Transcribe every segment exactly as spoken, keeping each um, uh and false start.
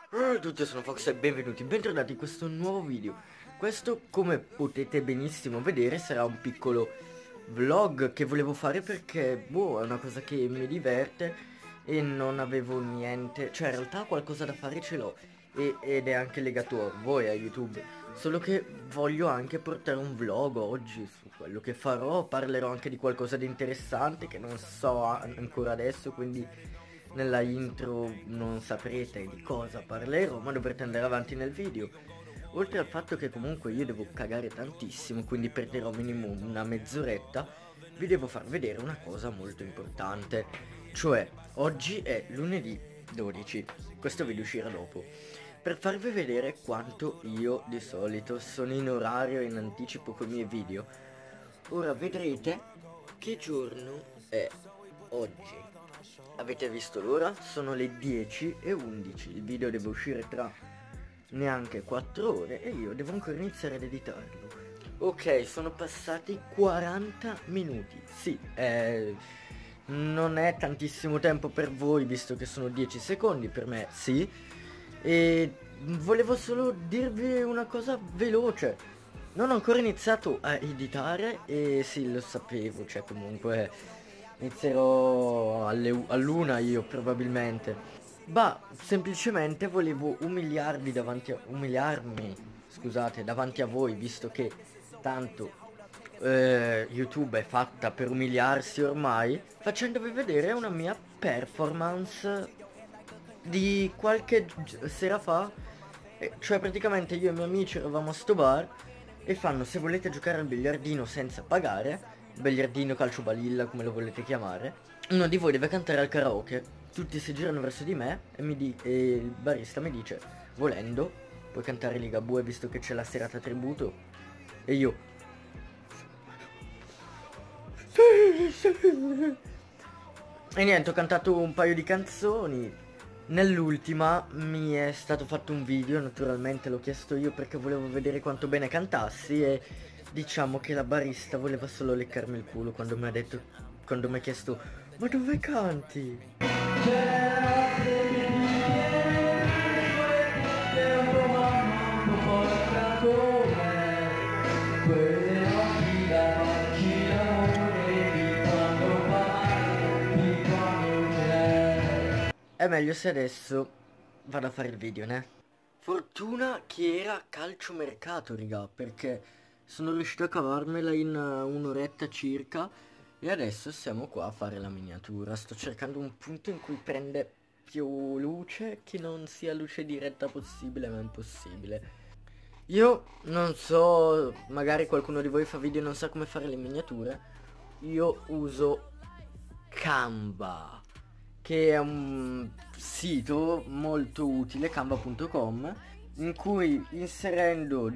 Ciao a tutti, sono Fox e benvenuti, bentornati in questo nuovo video. Questo, come potete benissimo vedere, sarà un piccolo vlog che volevo fare perché, boh, è una cosa che mi diverte e non avevo niente, cioè in realtà qualcosa da fare ce l'ho e- ed è anche legato a voi, a YouTube. Solo che voglio anche portare un vlog oggi su quello che farò, parlerò anche di qualcosa di interessante che non so a- ancora adesso, quindi nella intro non saprete di cosa parlerò, ma dovrete andare avanti nel video. Oltre al fatto che comunque io devo cagare tantissimo, quindi perderò minimo una mezz'oretta, vi devo far vedere una cosa molto importante. Cioè, oggi è lunedì dodici, questo video uscirà dopo. Per farvi vedere quanto io di solito sono in orario e in anticipo con i miei video, ora vedrete che giorno è oggi. Avete visto l'ora? Sono le dieci e undici, il video deve uscire tra neanche quattro ore e io devo ancora iniziare ad editarlo. Ok, sono passati quaranta minuti, sì, eh, non è tantissimo tempo per voi visto che sono dieci secondi, per me sì, e volevo solo dirvi una cosa veloce. Non ho ancora iniziato a editare e sì, lo sapevo, cioè comunque inizierò alle, all'una io probabilmente. Ma semplicemente volevo umiliarvi davanti a, umiliarmi, scusate, davanti a voi, visto che tanto eh, YouTube è fatta per umiliarsi ormai, facendovi vedere una mia performance di qualche gi- sera fa. Eh, cioè praticamente io e i miei amici eravamo a sto bar e fanno: se volete giocare al biliardino senza pagare, biliardino, calcio balilla, come lo volete chiamare, uno di voi deve cantare al karaoke. Tutti si girano verso di me e, mi di- e il barista mi dice: volendo puoi cantare Ligabue visto che c'è la serata tributo. E io: e niente, ho cantato un paio di canzoni. Nell'ultima mi è stato fatto un video, naturalmente l'ho chiesto io perché volevo vedere quanto bene cantassi e diciamo che la barista voleva solo leccarmi il culo quando mi ha detto, quando mi ha chiesto: ma dove canti? È meglio se adesso vado a fare il video, ne? Fortuna che era calciomercato, raga, perché sono riuscito a cavarmela in uh, un'oretta circa e adesso siamo qua a fare la miniatura. Sto cercando un punto in cui prende più luce, che non sia luce diretta possibile, ma impossibile. Io non so, magari qualcuno di voi fa video e non sa come fare le miniature. Io uso Canva, che è un sito molto utile, canva punto com, in cui inserendo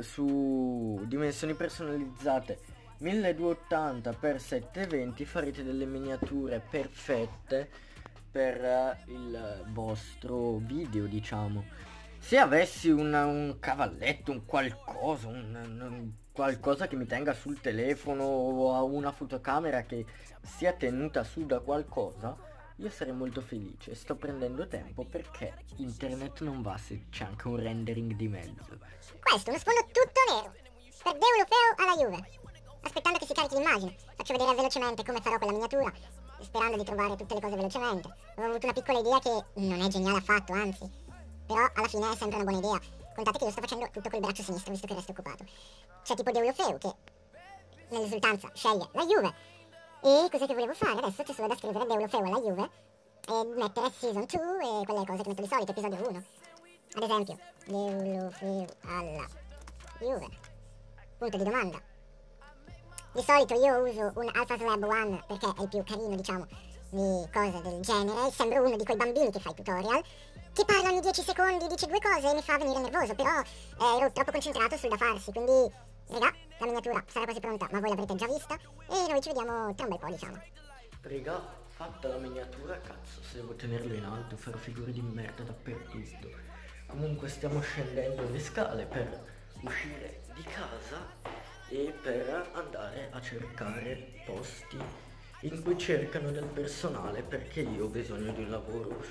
su dimensioni personalizzate milleduecentottanta per settecentoventi farete delle miniature perfette per il vostro video, diciamo. Se avessi una, un cavalletto, un qualcosa, un, un qualcosa che mi tenga sul telefono o una fotocamera che sia tenuta su da qualcosa, io sarei molto felice. Sto prendendo tempo perché internet non va se c'è anche un rendering di mezzo. Questo, uno sfondo tutto nero, per Deulofeu alla Juve. Aspettando che si carichi l'immagine, faccio vedere velocemente come farò quella miniatura, sperando di trovare tutte le cose velocemente. Avevo avuto una piccola idea che non è geniale affatto, anzi, però alla fine è sempre una buona idea. Contate che io sto facendo tutto col braccio sinistro, visto che il resto è occupato. C'è tipo Deulofeu che, nell'esultanza, sceglie la Juve. E cos'è che volevo fare? Adesso c'è solo da scrivere Deulofeu alla Juve e mettere Season due e quelle cose che metto di solito, episodio uno. Ad esempio, Deulofeu alla Juve. Punto di domanda. Di solito io uso un Alpha Slab uno perché è il più carino, diciamo, di cose del genere. Sembro uno di quei bambini che fa i tutorial, che parla ogni dieci secondi, dice due cose e mi fa venire nervoso, però eh, ero troppo concentrato sul da farsi, quindi, raga, la miniatura sarà quasi pronta, ma voi l'avrete già vista e noi ci vediamo tra un bel po', diciamo. Raga, fatta la miniatura, cazzo, se devo tenerlo in alto farò figure di merda dappertutto. Comunque stiamo scendendo le scale per uscire di casa e per andare a cercare posti in cui cercano del personale, perché io ho bisogno di un lavoro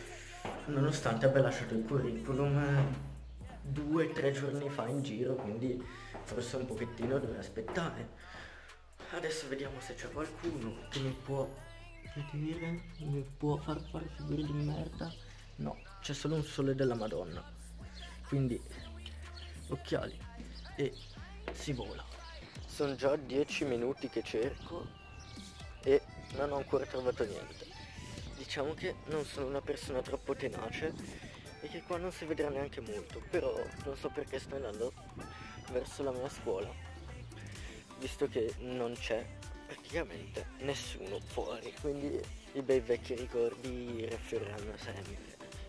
nonostante abbia lasciato il curriculum due o tre giorni fa in giro, quindi forse un pochettino dovrei aspettare. Adesso vediamo se c'è qualcuno che mi può vedere, mi può far fare figure di merda. No, c'è solo un sole della Madonna, quindi occhiali e si vola. Sono già dieci minuti che cerco e non ho ancora trovato niente. Diciamo che non sono una persona troppo tenace e che qua non si vedrà neanche molto, però non so perché sto andando verso la mia scuola, visto che non c'è praticamente nessuno fuori, quindi i bei vecchi ricordi riaffiorano sempre.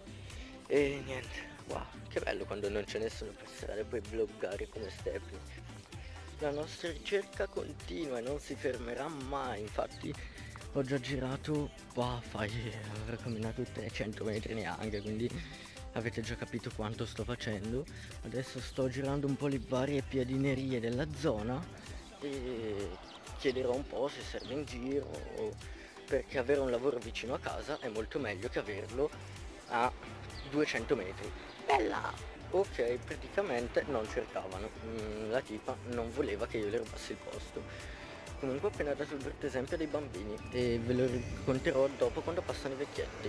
E niente, wow, che bello quando non c'è nessuno per strada e puoi vloggare come Stepney. La nostra ricerca continua e non si fermerà mai, infatti ho già girato, wow, fai, avrò camminato trecento metri neanche, quindi avete già capito quanto sto facendo. Adesso sto girando un po' le varie piadinerie della zona e chiederò un po' se serve in giro, perché avere un lavoro vicino a casa è molto meglio che averlo a duecento metri. Bella! Ok, praticamente non cercavano, mm, la tipa non voleva che io le rubassi il posto. Comunque ho appena dato il brutto esempio dei bambini e ve lo racconterò dopo quando passano i vecchietti.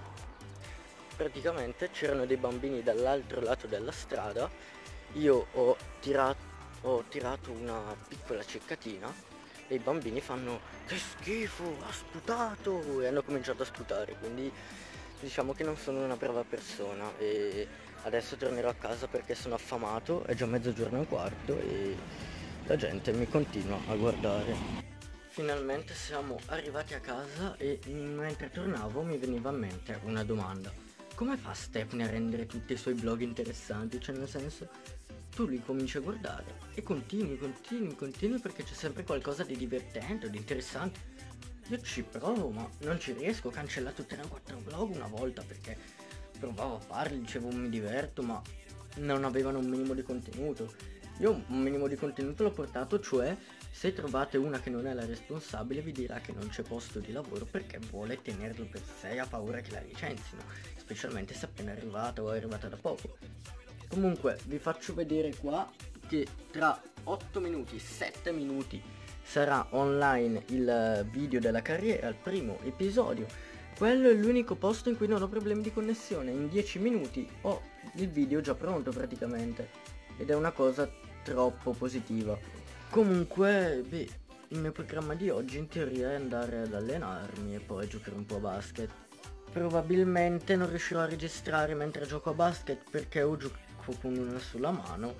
Praticamente c'erano dei bambini dall'altro lato della strada, io ho tirato, ho tirato una piccola ceccatina e i bambini fanno "che schifo, ha sputato" e hanno cominciato a sputare, quindi diciamo che non sono una brava persona e adesso tornerò a casa perché sono affamato, è già mezzogiorno e un quarto e la gente mi continua a guardare. Finalmente siamo arrivati a casa e mentre tornavo mi veniva in mente una domanda: come fa Stepney a rendere tutti i suoi vlog interessanti? Cioè, nel senso, tu li cominci a guardare e continui, continui, continui perché c'è sempre qualcosa di divertente o di interessante. Io ci provo ma non ci riesco, ho cancellato tre o quattro vlog una volta perché provavo a farli, dicevo mi diverto, ma non avevano un minimo di contenuto. Io un minimo di contenuto l'ho portato, cioè se trovate una che non è la responsabile vi dirà che non c'è posto di lavoro perché vuole tenerlo per sé, ha paura che la licenzino, specialmente se è appena arrivata o è arrivata da poco. Comunque vi faccio vedere qua che tra otto minuti, sette minuti sarà online il video della carriera, il primo episodio. Quello è l'unico posto in cui non ho problemi di connessione, in dieci minuti ho il video già pronto praticamente ed è una cosa troppo positiva. Comunque, beh, il mio programma di oggi in teoria è andare ad allenarmi e poi giocare un po' a basket. Probabilmente non riuscirò a registrare mentre gioco a basket perché o gioco con una sola mano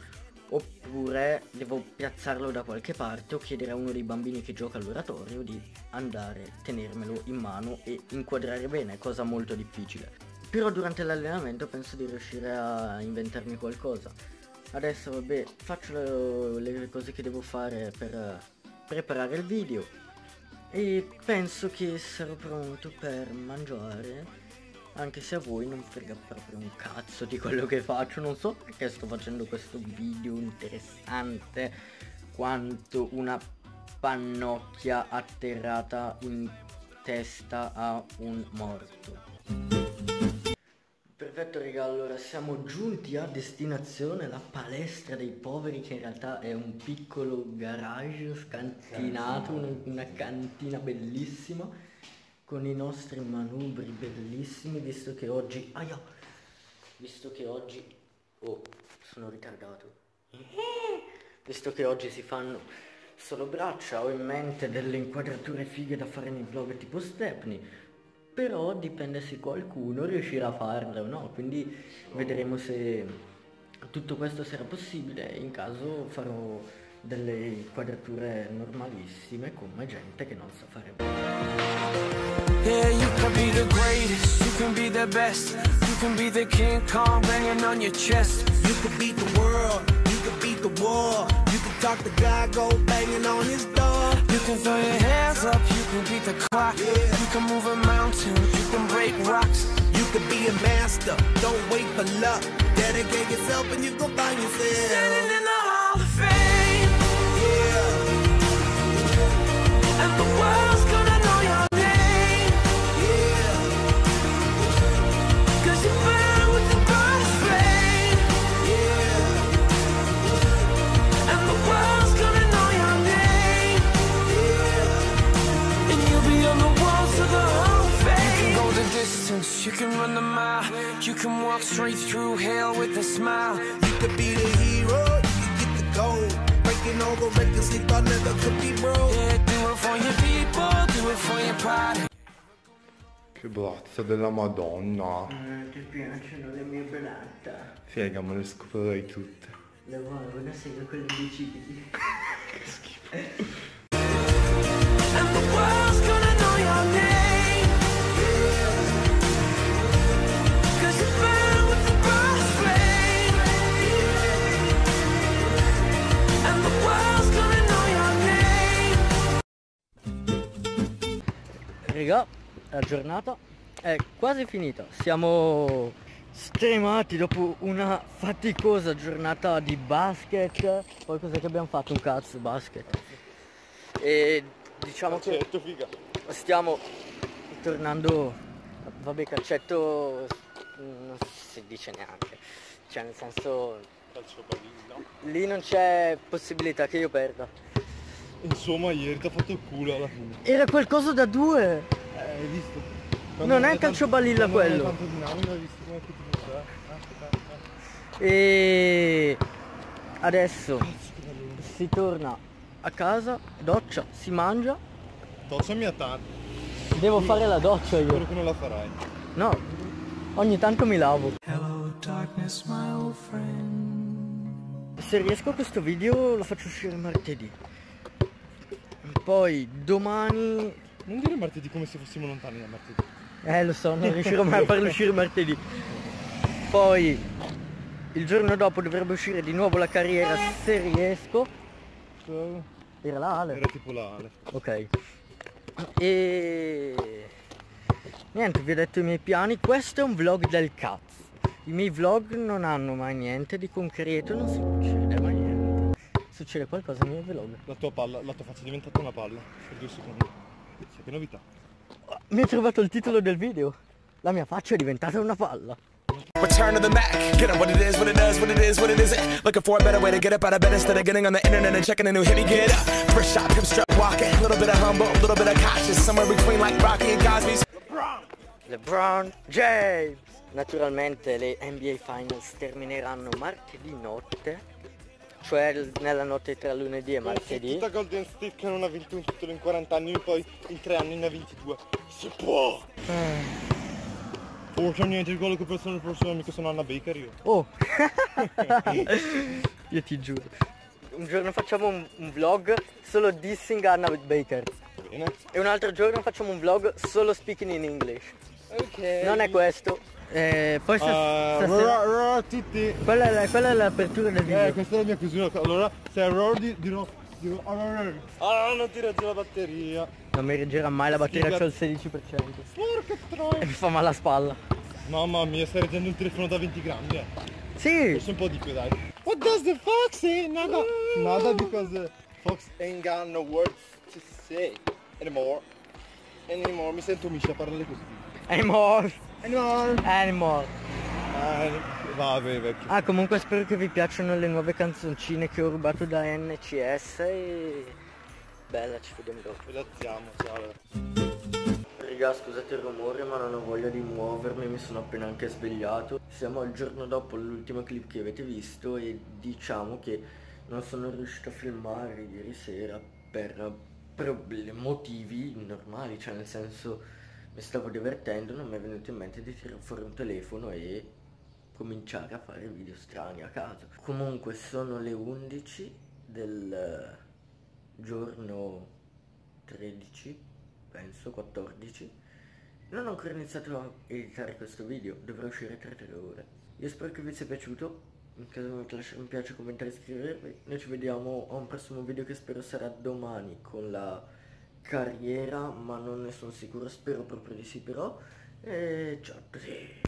oppure devo piazzarlo da qualche parte o chiedere a uno dei bambini che gioca all'oratorio di andare, tenermelo in mano e inquadrare bene, cosa molto difficile. Però durante l'allenamento penso di riuscire a inventarmi qualcosa. Adesso vabbè, faccio le, le cose che devo fare per preparare il video e penso che sarò pronto per mangiare, anche se a voi non frega proprio un cazzo di quello che faccio. Non so perché sto facendo questo video interessante quanto una pannocchia atterrata in testa a un morto. Perfetto raga, allora siamo giunti a destinazione, la palestra dei poveri, che in realtà è un piccolo garage scantinato, una, una cantina bellissima con i nostri manubri bellissimi, visto che oggi aia, visto che oggi oh, sono ritardato visto che oggi si fanno solo braccia, ho in mente delle inquadrature fighe da fare nei vlog tipo Stepney, però dipende se qualcuno riuscirà a farle o no, quindi vedremo se tutto questo sarà possibile. In caso farò delle inquadrature normalissime come gente che non sa fare bene. Yeah, you can be the greatest, you can be the best, you can be the King Kong banging on your chest. You could beat the world, you could beat the war, you can talk to God, go banging on his door. You can throw your hands up, you can beat the clock, Yeah. you can move a mountain, you can break rocks. You could be a master, don't wait for luck. Dedicate yourself and you gon' find yourself. Standing in the Hall of Fame, Yeah, and the world's gonna know your name, yeah. 'cause can walk straight through hell with a smile. You could be the hero, you could get the gold. Breaking all the records you thought never could be broke. Yeah, do it for your people, do it for your pride. Che braccia della Madonna. Non ti piacciono le mie braccia? Figa, me le scoprirei tutte. Le vuoi una sega con i bicipiti? Che schifo. And the world's gonna know your name. Cause you burn with the brass flame. And the world's gonna know your name. Raga, la giornata è quasi finita. Siamo stremati dopo una faticosa giornata di basket. Poi cos'è che abbiamo fatto? Un cazzo, basket. E diciamo che stiamo tornando. Vabbè, calcetto non si dice neanche. Cioè nel senso, lì non c'è possibilità che io perda. Insomma, ieri ti ha fatto il culo alla fine. Era qualcosa da due. Eh, hai visto? Non è calciobalilla quello. Tanto dinamico, hai visto come è tutto funziona? E adesso si torna a casa, doccia, si mangia. Doccia mia tanto. Devo fare la doccia Spero io. che non la farai. No, ogni tanto mi lavo. Hello darkness, my old friend. Se riesco questo video lo faccio uscire martedì. Poi domani. Non dire martedì come se fossimo lontani da martedì. Eh lo so, non riuscirò mai a farlo uscire martedì. Poi il giorno dopo dovrebbe uscire di nuovo la carriera se riesco. Era la Ale. Era tipo la Ale. Ok. E niente, vi ho detto i miei piani. Questo è un vlog del cazzo. I miei vlog non hanno mai niente di concreto, non succede mai niente. Succede qualcosa nei miei vlog. La tua palla, la tua faccia è diventata una palla per due secondi. Che novità. Mi hai trovato il titolo del video. La mia faccia è diventata una palla. Return to the Mac. Get up what it is, what it does, what it is, what it isn't. Looking for a better way to get up out of bed instead of getting on the internet and checking a new hit. Me get up. First shot, come strut walking. A little bit of humble, a little bit of cautious. Somewhere between like Rocky and Cosby's. LeBron. LeBron James. Naturalmente le N B A Finals termineranno martedì notte. Cioè nella notte tra lunedì e martedì. Tutta Golden State che non ha vinto un titolo in quaranta anni, poi in tre anni ne ha vinti due. Si può! Eh. Forse niente di quello che pensano le persone, mica sono Anna Baker io. Oh! Io ti giuro. Un giorno facciamo un, un vlog solo dissing Anna Baker. Bene. E un altro giorno facciamo un vlog solo speaking in English. Ok. Non è questo. Eh, poi se, Uh, se- rora, rora, tutti. quella, è la- quella è l'apertura del video. Eh, questa è la mia chiusura. Allora, se error di, dirò, dirò, ah, non ti regge la batteria. Non mi reggerà mai la batteria, Sfiga- c'ho il sedici per cento. Porca troia. E mi fa male la spalla. Mamma mia, stai reggendo un telefono da venti grammi, eh. Sì! Forse un po' di più, dai. What does the fox say? Nada. Nada, because the fox ain't got no words to say anymore. Anymore. Mi sento Misha parlare così. Anymore! Anymore. Anymore! Ah, vabbè, vecchio. Ah, comunque spero che vi piacciono le nuove canzoncine che ho rubato da N C S e... Bella, ci vediamo dopo. Graziamo, ciao. Raga, scusate il rumore ma non ho voglia di muovermi, mi sono appena anche svegliato. Siamo al giorno dopo l'ultima clip che avete visto e diciamo che non sono riuscito a filmare ieri sera per problemi, motivi normali, cioè nel senso mi stavo divertendo, non mi è venuto in mente di tirare fuori un telefono e cominciare a fare video strani a caso. Comunque sono le undici del giorno tredici, penso quattordici. Non ho ancora iniziato a editare questo video, dovrà uscire tra tre ore. Io spero che vi sia piaciuto, in caso volete lasciare un piace, commentare e iscrivervi. Noi ci vediamo a un prossimo video che spero sarà domani con la carriera, ma non ne sono sicuro, spero proprio di sì però. E ciao a tutti.